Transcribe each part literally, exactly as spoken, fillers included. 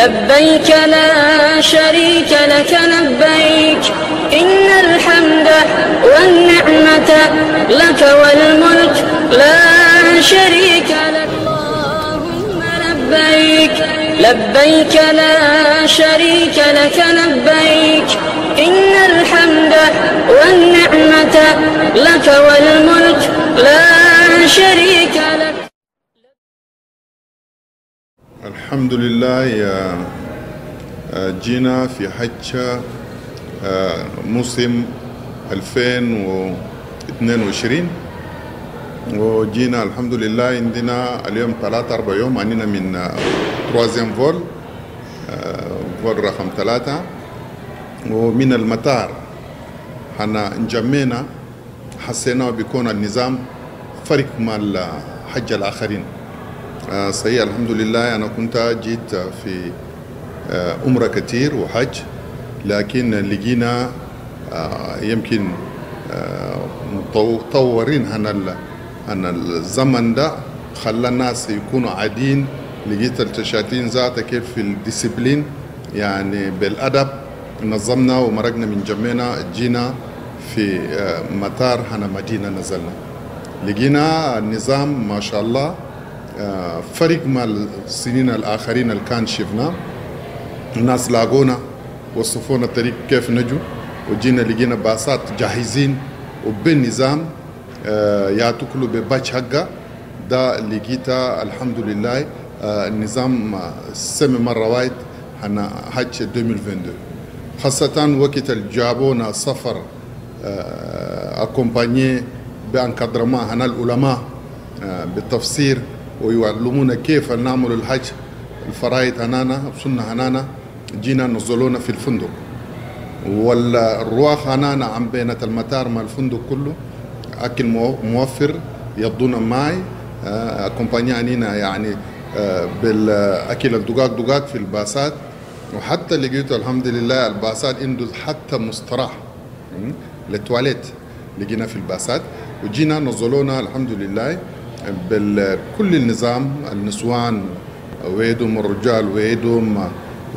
لبيك لا شريك لك لبيك إن الحمد والنعمة لك والملك لا شريك لك اللهم لبيك لبيك لا شريك لك لبيك إن الحمد والنعمة لك والملك لا شريك لك. الحمد لله جينا في حج موسم ألفين واثنين وعشرين وجينا الحمد لله عندنا اليوم ثلاثة أربع يوم عنينا من تروازيام فول فول رقم ثلاثة ومن المطار حنا انجمينا حسينا بيكون النظام فرق مع الحج الآخرين. صحيح الحمد لله أنا كنت جيت في عمرة كتير وحج لكن لقينا يمكن مطورين عن الزمن ده خلى الناس يكونوا عادين. لقيت التشاتين ذاتها كيف في الديسيبلين يعني بالأدب نظمنا ومرقنا من جمينا جينا في مطار هنا مدينة نزلنا لقينا النظام ما شاء الله فرق مع السنين الآخرين اللي كان شفناه. الناس لاقونا وصفونا الطريق كيف نجوا وجينا لقينا باصات جاهزين وبالنظام يعطوا كله بباتش حقه ده لقيتها الحمد لله. النظام سمي مرة وايد حنا حج ألفين واثنين وعشرين خاصة وقت اللي جابونا سفر أكومباني بانكادرمان هنا العلماء بالتفسير ويعلمونا كيف نعمل الحج الفرائض هنانا السنة هنانا. جينا نزلونا في الفندق والرواح هنانا عم بينة المطار مع الفندق كله أكل موفر يضونا معي أكومباني عنينا يعني بالأكل الدقاق دقاق في الباسات وحتى لقيته الحمد لله الباسات عنده حتى مستراح للتواليت لقينا في الباسات. وجينا نزلونا الحمد لله بكل النظام النسوان ويدهم الرجال ويدهم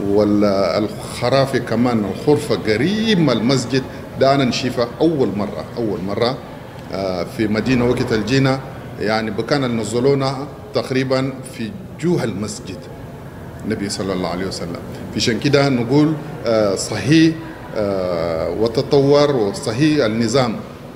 والخرافي كمان الخرفة قريب من المسجد ده أنا نشوفها أول مرة أول مرة في مدينة وقت الجينا يعني بكان نزلونا تقريبا في جوه المسجد النبي صلى الله عليه وسلم. فيشان كده نقول صحيح وتطور وصحيح النظام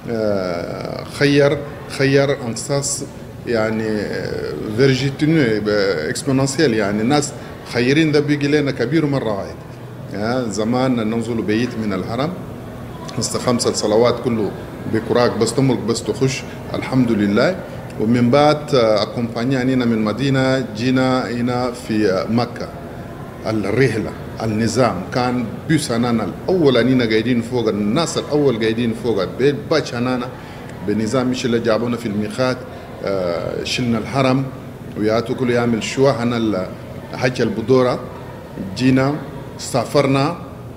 خير خير انصاص يعني فيرجيتوني اكسبوننسيال يعني الناس خيرين ده بيجي لنا كبير مره واحد. زمان ننزل بيت من الحرم بس خمسة الصلوات كله بكراك بس تمرك بس تخش الحمد لله. ومن بعد اكومباني عنينا من مدينه جينا هنا في مكه الرحله النظام كان بيس هنانا الاول انينا قاعدين فوق الناس الاول قاعدين فوق باتش هنانا بنظام مش اللي جابونا في الميقات شلنا الحرم وياتوا كله يعمل شوا هنا حج البدوره. جينا سافرنا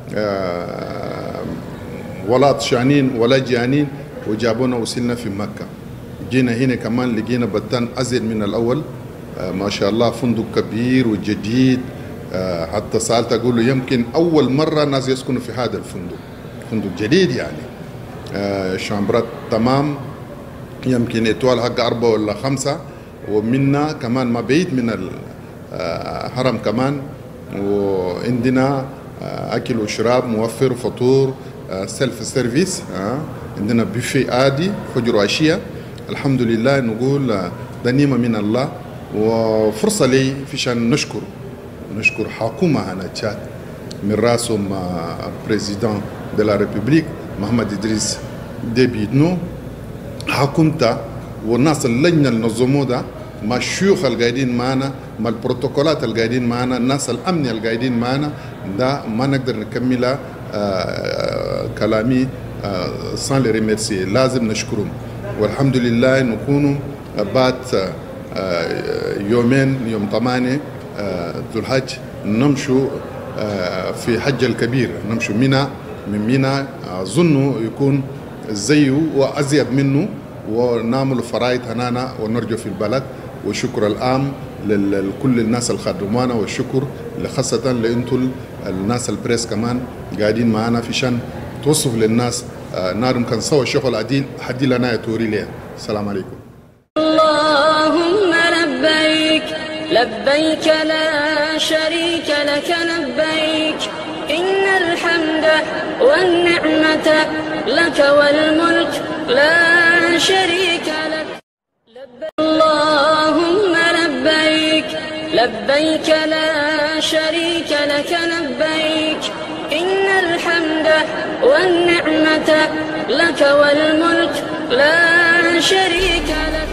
ولا طشانين ولا جانين وجابونا وصلنا في مكه. جينا هنا كمان لقينا بطان ازيد من الاول ما شاء الله فندق كبير وجديد حتى سالت اقول له يمكن اول مره الناس يسكنوا في هذا الفندق فندق جديد يعني شامبرات تمام يمكن اتوال حق اربعه ولا خمسه ومنا كمان ما بعيد من الحرم كمان وعندنا اكل وشراب موفر فطور سيلف سيرفيس عندنا بوفيه عادي فجر وعشيه الحمد لله. نقول ده نعمه من الله وفرصه لي فيشان نشكر نشكر حكومه هنا تشاد من راسهم بريزيدون de la République محمد إدريس ديبيدنو حكومته والناس اللجنه النظموا ده مع الشيوخ القاعدين معنا مع البروتوكولات القاعدين معنا الناس الامنيه القاعدين معنا ده ما نقدر نكمل كلامي سان لي ريميرسي لازم نشكرهم. والحمد لله نكونوا بعد يومين يوم ثمانية ذو الحج نمشوا في حج الكبير نمشوا منى من منى أظن يكون زيه وأزيد منه ونعمل فرائض هنانا ونرجو في البلد. وشكر العام لكل الناس الخدمانا، والشكر خاصة لأنتم الناس البريس كمان قاعدين معنا في شان توصف للناس نارم كان سوى شغل عديل حدي لنا يتوري ليه. السلام عليكم. اللهم لبيك لبيك لا شريك لك لبيك إن الحمد والنعمة لك والملك لا شريك لك. لبيك اللهم لبيك لبيك لا شريك لك لبيك إن الحمد والنعمة لك والملك لا شريك لك.